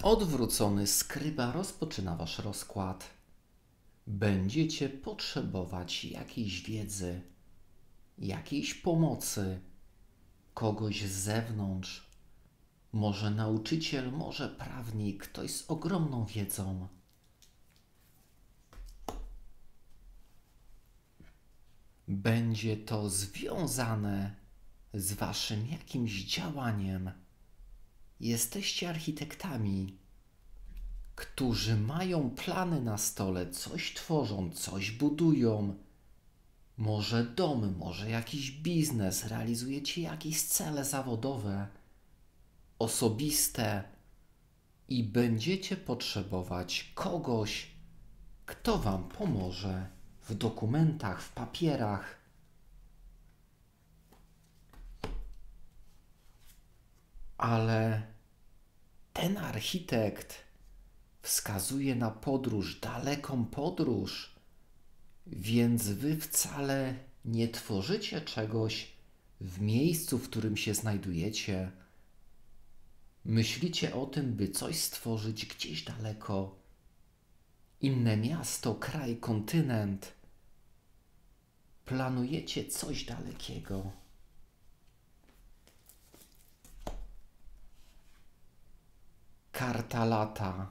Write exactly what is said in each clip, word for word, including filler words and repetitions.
Odwrócony skryba rozpoczyna wasz rozkład. Będziecie potrzebować jakiejś wiedzy, jakiejś pomocy, kogoś z zewnątrz, może nauczyciel, może prawnik, ktoś z ogromną wiedzą. Będzie to związane z waszym jakimś działaniem. Jesteście architektami, którzy mają plany na stole, coś tworzą, coś budują. Może dom, może jakiś biznes, realizujecie jakieś cele zawodowe, osobiste i będziecie potrzebować kogoś, kto wam pomoże w dokumentach, w papierach. Ale ten architekt wskazuje na podróż, daleką podróż, więc wy wcale nie tworzycie czegoś w miejscu, w którym się znajdujecie. Myślicie o tym, by coś stworzyć gdzieś daleko. Inne miasto, kraj, kontynent. Planujecie coś dalekiego. Karta lata.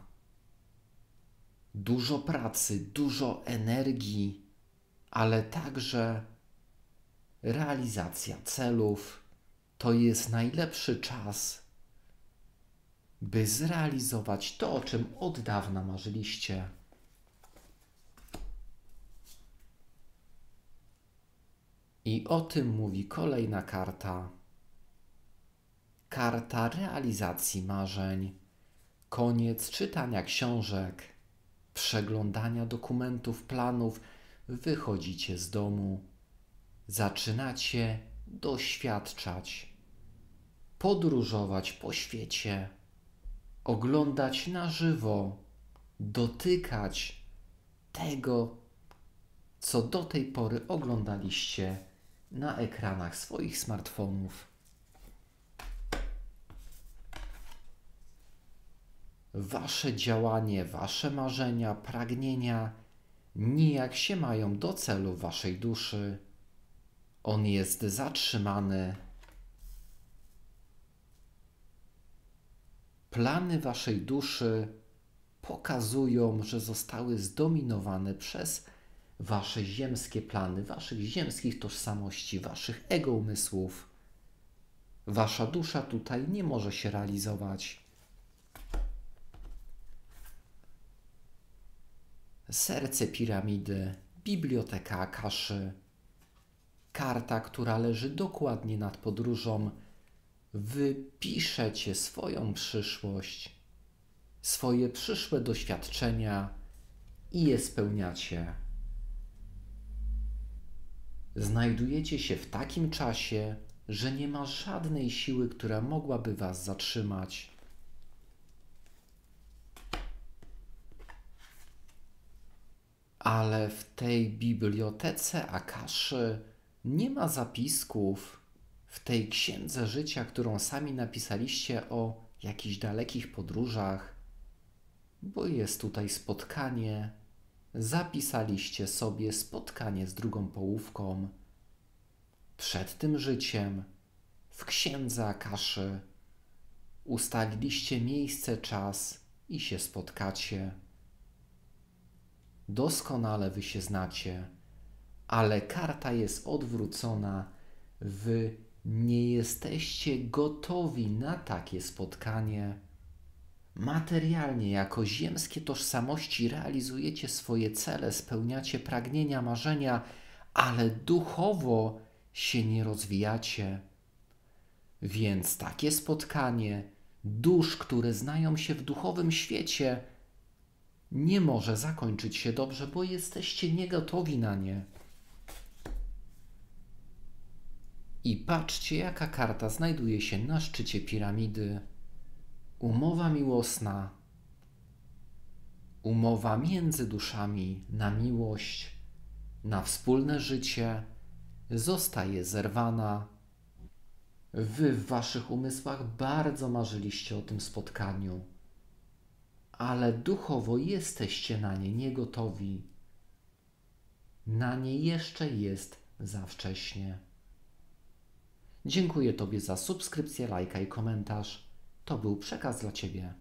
Dużo pracy, dużo energii, ale także realizacja celów. To jest najlepszy czas, by zrealizować to, o czym od dawna marzyliście. I o tym mówi kolejna karta. Karta realizacji marzeń. Koniec czytania książek, przeglądania dokumentów, planów. Wychodzicie z domu. Zaczynacie doświadczać, podróżować po świecie, oglądać na żywo, dotykać tego, co do tej pory oglądaliście na ekranach swoich smartfonów. Wasze działanie, wasze marzenia, pragnienia nijak się mają do celu waszej duszy. On jest zatrzymany. Plany waszej duszy pokazują, że zostały zdominowane przez wasze ziemskie plany, waszych ziemskich tożsamości, waszych ego umysłów. Wasza dusza tutaj nie może się realizować. Serce piramidy, biblioteka Akaszy. Karta, która leży dokładnie nad podróżą. Wy piszecie swoją przyszłość, swoje przyszłe doświadczenia i je spełniacie. Znajdujecie się w takim czasie, że nie ma żadnej siły, która mogłaby was zatrzymać. Ale w tej bibliotece Akaszy nie ma zapisków. W tej księdze życia, którą sami napisaliście o jakichś dalekich podróżach, bo jest tutaj spotkanie. Zapisaliście sobie spotkanie z drugą połówką. Przed tym życiem w księdze Akaszy ustaliliście miejsce, czas i się spotkacie. Doskonale wy się znacie, ale karta jest odwrócona. Wy nie jesteście gotowi na takie spotkanie. Materialnie, jako ziemskie tożsamości realizujecie swoje cele, spełniacie pragnienia, marzenia, ale duchowo się nie rozwijacie. Więc takie spotkanie dusz, które znają się w duchowym świecie, nie może zakończyć się dobrze, bo jesteście niegotowi na nie. I patrzcie, jaka karta znajduje się na szczycie piramidy. Umowa miłosna. Umowa między duszami na miłość, na wspólne życie zostaje zerwana. Wy w waszych umysłach bardzo marzyliście o tym spotkaniu. ale duchowo jesteście na nie niegotowi. Na nie jeszcze jest za wcześnie. Dziękuję Tobie za subskrypcję, lajka i komentarz. To był przekaz dla Ciebie.